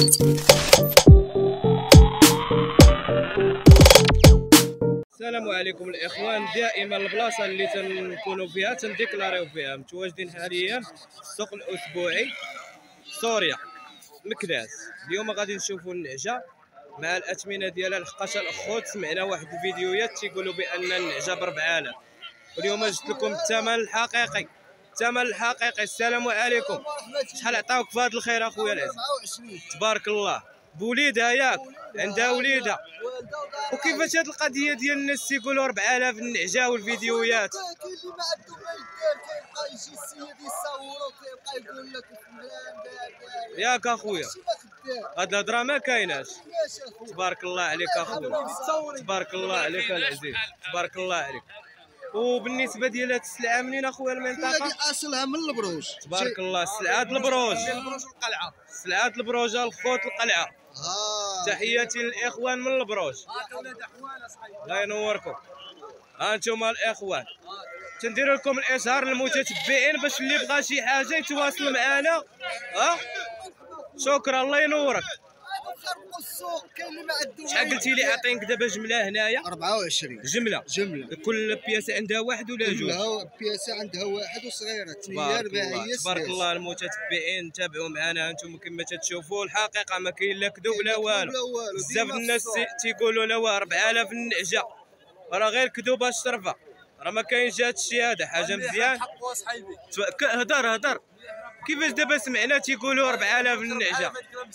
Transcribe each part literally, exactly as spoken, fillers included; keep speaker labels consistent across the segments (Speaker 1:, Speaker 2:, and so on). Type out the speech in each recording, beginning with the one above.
Speaker 1: السلام عليكم الاخوان. دائما البلاصه اللي تنكونوا فيها تنديكلاريو فيها. متواجدين حاليا في السوق الاسبوعي سوريا مكناس. اليوم غادي نشوفوا النعجه مع الاثمنه ديالها. لحقاش الاخوت سمعنا واحد الفيديوهات تيقولوا بان النعجه ب أربعة آلاف، واليوم جبت لكم الثمن الحقيقي. الثمن الحقيقي. السلام عليكم. شحال عطاوك في هذا الخير اخويا العزيز؟
Speaker 2: أربعة وعشرين.
Speaker 1: تبارك الله. بوليدها ياك؟ عندها وليدها. وكيفاش هاد القضيه ديال الناس تيقولوا أربعة آلاف النعجه والفيديوهات؟
Speaker 2: كاين اللي ما عنده ما يدير، كيبقى يجي السيد يصور وكيبقى يقول لك فلان دار دار
Speaker 1: ياك اخويا.
Speaker 2: ماشي ما خدام.
Speaker 1: هاد الهضره ما كايناش.
Speaker 2: علاش اخويا؟
Speaker 1: تبارك الله عليك اخويا. تبارك الله عليك العزيز. تبارك الله عليك. وبالنسبه ديال هاد السلعه منين اخويا المنطقه؟
Speaker 2: هذه اصلها من البروج.
Speaker 1: تبارك الله. سلعات البروج.
Speaker 2: البروج القلعه.
Speaker 1: سلعات البروج الخوت القلعه.
Speaker 2: اه
Speaker 1: تحياتي للاخوان من البروج. الله ينوركم. ها انتم الاخوان تندير لكم الاشهار للمتتبعين باش اللي بغى شي حاجه يتواصل معنا. ها شكرا. الله ينورك.
Speaker 2: خرقوا السوق. كاين اللي ما عنده.
Speaker 1: شحال قلتي لي عاطينك دابا جمله هنايا؟
Speaker 2: أربعة وعشرين
Speaker 1: جمله.
Speaker 2: جمله.
Speaker 1: كل بياسه عندها واحد ولا جوج؟
Speaker 2: كلها بياسه عندها واحد وصغيره.
Speaker 1: تبارك الله. تبارك الله. المتتبعين تابعوا معنا انتم كما تتشوفوا. الحقيقه ما كاين لا كذوب لا والو. بزاف الناس تيقولوا لا أربعة آلاف النعجه، راه غير كذوبه الشرفه، راه ما كاينش هذا الشيء. هذا حاجه مزيان. هضر هضر. كيفاش دابا سمعنا تيقولوا أربعة آلاف النعجه؟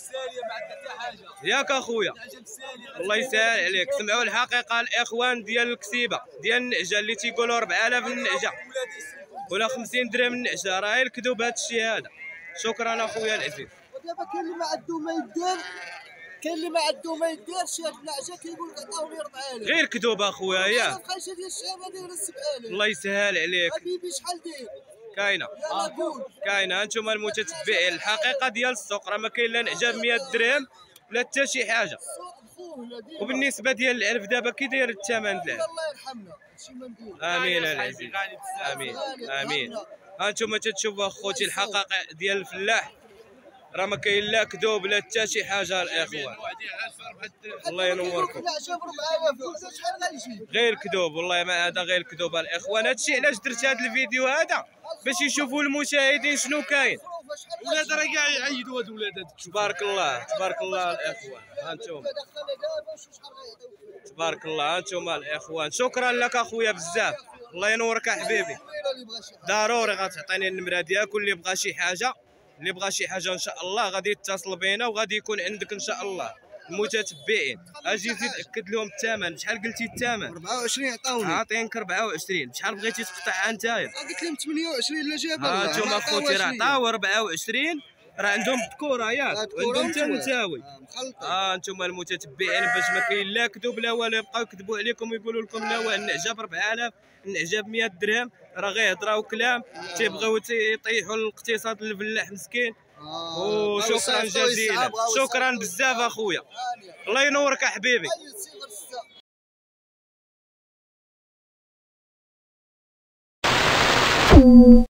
Speaker 1: ياك اخويا. الله يسهل عليك. سمعوا الحقيقه الاخوان ديال الكسيبه ديال النعجه اللي تيقولوا أربعة آلاف النعجه ولا خمسين درهم النعجه، راه غير الكذوب هذا الشيء هذا. شكرا اخويا العزيز.
Speaker 2: ودابا كاين اللي ما عنده ما يدير، كاين اللي ما عنده ما يديرش. هاد النعجه كيقول لك عطاوني أربعة آلاف.
Speaker 1: غير كذوب اخويا ياك.
Speaker 2: الخايشه ديال الشعب دايره سبعة آلاف.
Speaker 1: الله يسهل عليك.
Speaker 2: حبيبي شحال داير؟
Speaker 1: كاينه
Speaker 2: يلاه قول.
Speaker 1: كاينه. انتم المتتبعين الحقيقه ديال السوق راه ما كاين لا نعجه ب مية درهم ولا حتى شي حاجه. وبالنسبه ديال العلف دابا كي داير الثمن ديالو؟
Speaker 2: الله يرحمنا شي ما ندير.
Speaker 1: امين العزيز. امين امين. ها انتم تتشوفوا اخوتي الحقائق ديال الفلاح، راه ما كاين لا كذوب لا حتى شي حاجه الاخوان. الله ينوركم. غير كذوب والله. ما هذا غير كذوب الاخوان. هادشي علاش درت هذا الفيديو هذا باش يشوفوا المشاهدين شنو كاين.
Speaker 2: ولاد راه كاع يعيدوا هاد ولاد.
Speaker 1: تبارك الله. تبارك الله الاخوان. ها انتم تبارك الله. ها انتم الاخوان. شكرا لك اخويا بزاف. الله ينورك حبيبي. ضروري غتعطيني النمره ديالك، واللي بغى شي حاجه اللي بغى شي حاجه ان شاء الله غادي يتصل بينا وغادي يكون عندك ان شاء الله. المتتبعين اجي زيد اكد لهم الثمن. شحال قلتي الثمن؟
Speaker 2: أربعة وعشرين عطاوني.
Speaker 1: عاطينك أربعة وعشرين. شحال بغيتي تقطعها نتايا؟
Speaker 2: قلت لهم ثمانية وعشرين لا جاب الله.
Speaker 1: ها انتم اخوتي راه عطاو أربعة وعشرين. راه عندهم الذكوره ياك وعندهم حتى النتاوي. ها انتم المتتبعين باش ما كاين لا كذوب لا والو يبقاو يكذبوا عليكم ويقولوا لكم لا واه النعجه ب أربعة آلاف النعجه ب مية درهم، راه غير هضره وكلام. تيبغيو يطيحوا الاقتصاد الفلاح مسكين. وشكرا جزيلا. شكرا بزاف اخويا. الله ينورك حبيبي.